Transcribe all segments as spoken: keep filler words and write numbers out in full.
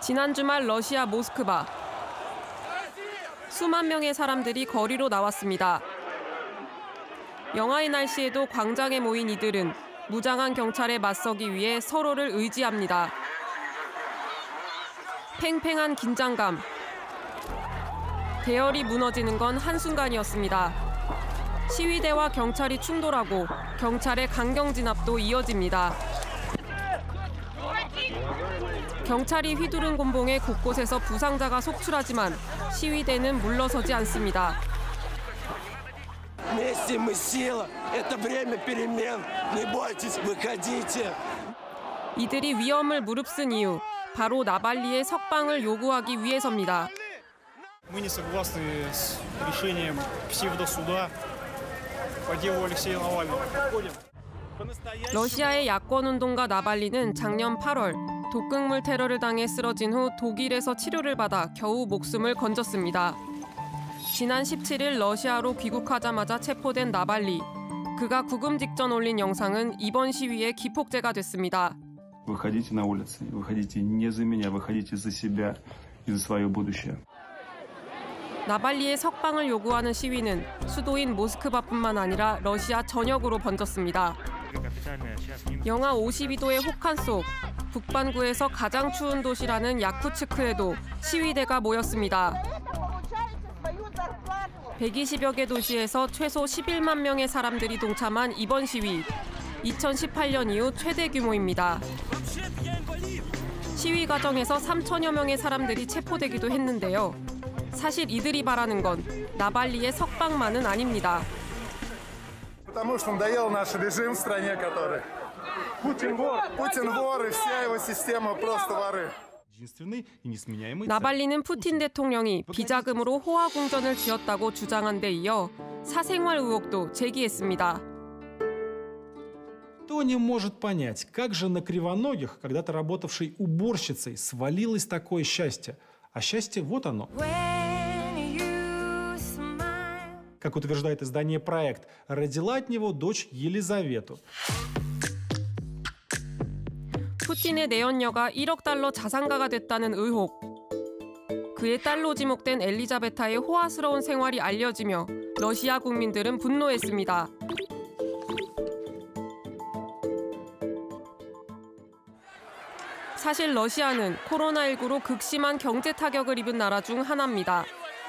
지난 주말 러시아 모스크바. 수만 명의 사람들이 거리로 나왔습니다. 영하의 날씨에도 광장에 모인 이들은 무장한 경찰에 맞서기 위해 서로를 의지합니다. 팽팽한 긴장감. 대열이 무너지는 건 한순간이었습니다. 시위대와 경찰이 충돌하고 경찰의 강경 진압도 이어집니다. 경찰이 휘두른 곤봉에 곳곳에서 부상자가 속출하지만 시위대는 물러서지 않습니다. 이들이 위험을 무릅쓴 이유, 바로 나발리의 석방을 요구하기 위해서입니다. Мы не согласны с решением псевдосуда по делу Алексея Навального. 러시아의 야권운동가 나발리는 작년 팔월 독극물 테러를 당해 쓰러진 후 독일에서 치료를 받아 겨우 목숨을 건졌습니다. 지난 십칠일 러시아로 귀국하자마자 체포된 나발리. 그가 구금 직전 올린 영상은 이번 시위의 기폭제가 됐습니다. Выходите на улицы, выходите не за меня, выходите за себя и за свое будущее. 나발리의 석방을 요구하는 시위는 수도인 모스크바뿐만 아니라 러시아 전역으로 번졌습니다. 영하 오십이 도의 혹한 속 북반구에서 가장 추운 도시라는 야쿠츠크에도 시위대가 모였습니다. 백이십여 개 도시에서 최소 십일만 명의 사람들이 동참한 이번 시위. 이천십팔 년 이후 최대 규모입니다. 시위 과정에서 삼천여 명의 사람들이 체포되기도 했는데요. 사실 이들이 바라는 건 나발리의 석방만은 아닙니다. Потому что надоел наш режим в стране, который Путин вор, Путин вор и вся его система просто воры. 나발리는 푸틴 대통령이 비자금으로 호화궁전을 지었다고 주장한 데 이어 사생활 의혹도 제기했습니다. Кто не может понять, как же на Кривоногих, когда-то работавшей уборщицей, свалилось такое счастье? А счастье вот оно. Как утверждает издание «Проект», родила от него дочь Елизавету. 푸틴의 내연녀가 일억 달러 자산가가 됐다는 의혹. 그의 딸로 지목된 엘리자베타의 호화스러운 생활이 알려지며 러시아 국민들은 분노했습니다. 사실 러시아는 코로나십구로 극심한 경제 타격을 입은 나라 중 하나입니다.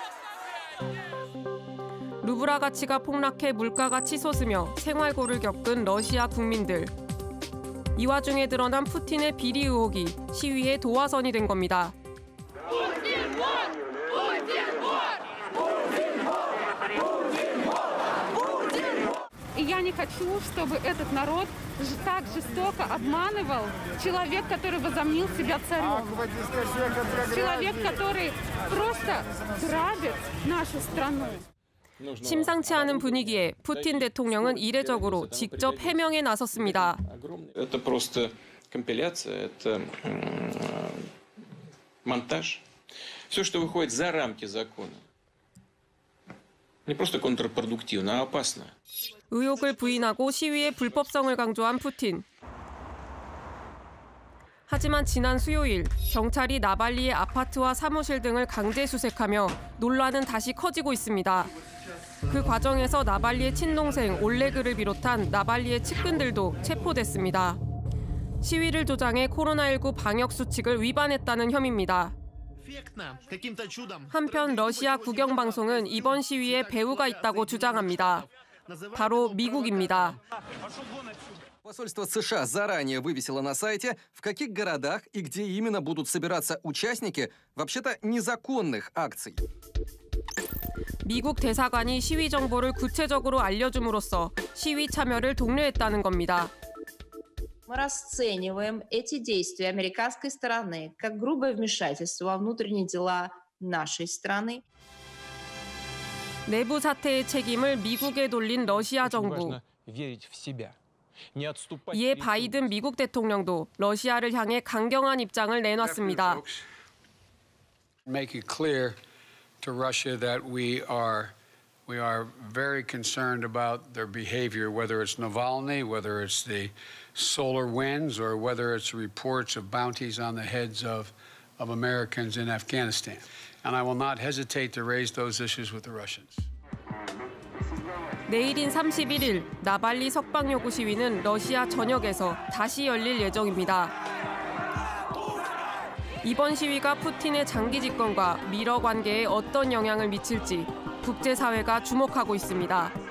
루블화 가치가 폭락해 물가가 치솟으며 생활고를 겪은 러시아 국민들. 이 와중에 드러난 푸틴의 비리 의혹이 시위의 도화선이 된 겁니다. Я не хочу, чтобы этот народ так жестоко обманывал человек, который возомнил себя царем. Человек, который просто грабит нашу страну. 심상치 않은 분위기에 푸틴 대통령은 이례적으로 직접 해명에 나섰습니다. Это просто компиляция, это монтаж. Все, что выходит за рамки закона. Не просто контрпродуктивно, а опасно. 의혹을 부인하고 시위의 불법성을 강조한 푸틴. 하지만 지난 수요일 경찰이 나발리의 아파트와 사무실 등을 강제 수색하며 논란은 다시 커지고 있습니다. 그 과정에서 나발리의 친동생 올레그를 비롯한 나발리의 측근들도 체포됐습니다. 시위를 조장해 코로나십구 방역 수칙을 위반했다는 혐의입니다. 한편 러시아 국영방송은 이번 시위에 배후가 있다고 주장합니다. 바로 미국입니다. Посольство США заранее вывесило на сайте, в каких городах и где именно будут собираться участники вообще-то незаконных акций. 미국 대사관이 시위 정보를 구체적으로 알려줌으로써 시위 참여를 독려했다는 겁니다. Мы расцениваем эти действия американской стороны как грубое вмешательство во внутренние дела нашей страны. 내부 사태의 책임을 미국에 돌린 러시아 정부. 이에 바이든 미국 대통령도 러시아를 향해 강경한 입장을 내놨습니다. Make it clear to Russia that we are we are very concerned about their behavior, whether it's Navalny, whether it's the solar winds, or whether it's reports of bounties on the heads of of Americans in Afghanistan. And I will not hesitate to raise those issues with the Russians. 내일인 삼십일 일 나발리 석방 요구 시위는 러시아 전역에서 다시 열릴 예정입니다. 이번 시위가 푸틴의 장기 집권과 미러 관계에 어떤 영향을 미칠지 국제사회가 주목하고 있습니다.